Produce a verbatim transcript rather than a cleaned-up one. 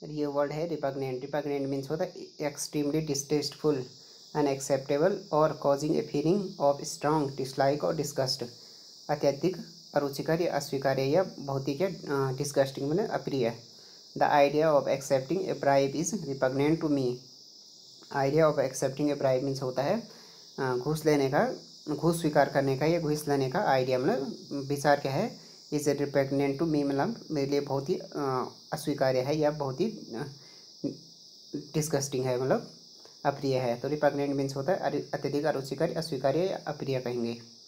ये वर्ड है repugnant. Repugnant means होता है एक्सट्रीमली डिस्टेस्टफुल, अनएक्सेप्टेबल और causing a feeling of strong dislike और डिस्गस्ट। अत्यधिक अरुचिकर या अस्वीकार्य या बहुत ही क्या डिस्गस्टिंग मैंने अप्रिय। The idea of accepting a bribe is repugnant to me. Idea of accepting a bribe means होता है घूस लेने का, घूस स्वीकार करने का या घूस लेने का आइडिया मतलब विचार क्या है, इज रिपग्नेंट टू मी मतलब मेरे लिए बहुत ही अस्वीकार्य है या बहुत ही डिस्गस्टिंग है मतलब अप्रिय है। तो रिपग्नेंट मीन्स होता है अत्यधिक अरुचिकर, अस्वीकार्य या अप्रिय कहेंगे।